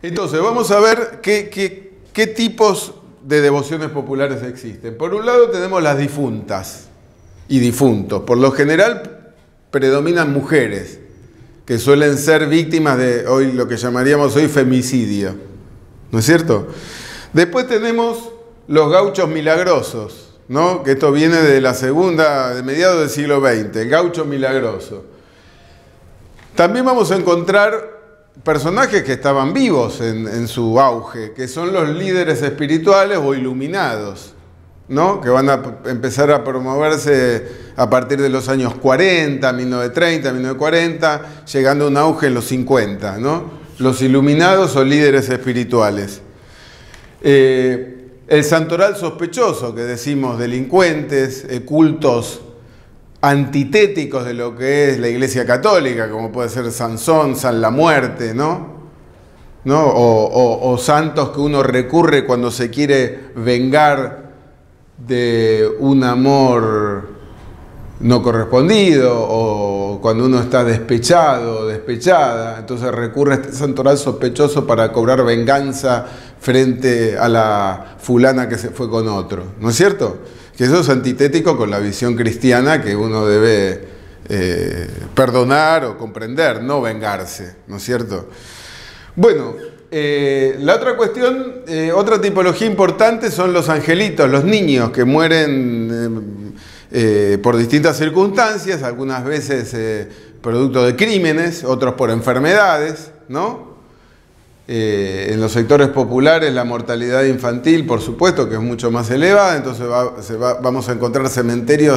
Entonces, vamos a ver qué tipos de devociones populares existen. Por un lado tenemos las difuntas y difuntos. Por lo general predominan mujeres, que suelen ser víctimas de hoy lo que llamaríamos hoy femicidio. ¿No es cierto? Después tenemos los gauchos milagrosos, ¿no? Que esto viene de la segunda, de mediados del siglo XX, el gaucho milagroso. También vamos a encontrar personajes que estaban vivos en su auge, que son los líderes espirituales o iluminados, ¿no? Que van a empezar a promoverse a partir de los años 40, 1930, 1940, llegando a un auge en los 50, ¿no? Los iluminados o líderes espirituales. El santoral sospechoso, que decimos delincuentes, cultos antitéticos de lo que es la Iglesia Católica, como puede ser Sansón, San la Muerte, ¿no? O santos que uno recurre cuando se quiere vengar de un amor no correspondido, o cuando uno está despechado o despechada, entonces recurre a este santoral sospechoso para cobrar venganza frente a la fulana que se fue con otro, ¿no es cierto? Que eso es antitético con la visión cristiana que uno debe perdonar o comprender, no vengarse, ¿no es cierto? Bueno, la otra cuestión, otra tipología importante son los angelitos, los niños que mueren por distintas circunstancias, algunas veces producto de crímenes, otros por enfermedades, ¿no? En los sectores populares la mortalidad infantil, por supuesto, que es mucho más elevada, entonces vamos a encontrar cementerios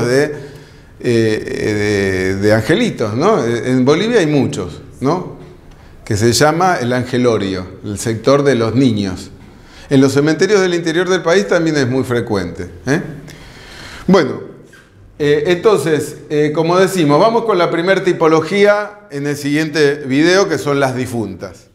de angelitos, ¿no? En Bolivia hay muchos, ¿no? Que se llama el angelorio, el sector de los niños. En los cementerios del interior del país también es muy frecuente, ¿eh? Bueno, entonces, como decimos, vamos con la primera tipología en el siguiente video, que son las difuntas.